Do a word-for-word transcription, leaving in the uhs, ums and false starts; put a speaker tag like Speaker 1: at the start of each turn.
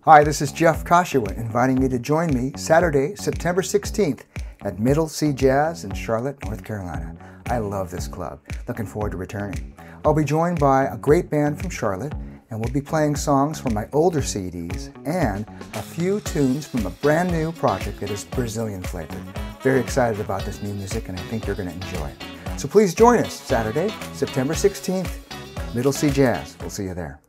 Speaker 1: Hi, this is Jeff Kashiwa inviting you to join me Saturday, September sixteenth at Middle C Jazz in Charlotte, North Carolina. I love this club. Looking forward to returning. I'll be joined by a great band from Charlotte, and we'll be playing songs from my older C Ds and a few tunes from a brand new project that is Brazilian flavored. Very excited about this new music, and I think you're going to enjoy it. So please join us Saturday, September sixteenth, Middle C Jazz. We'll see you there.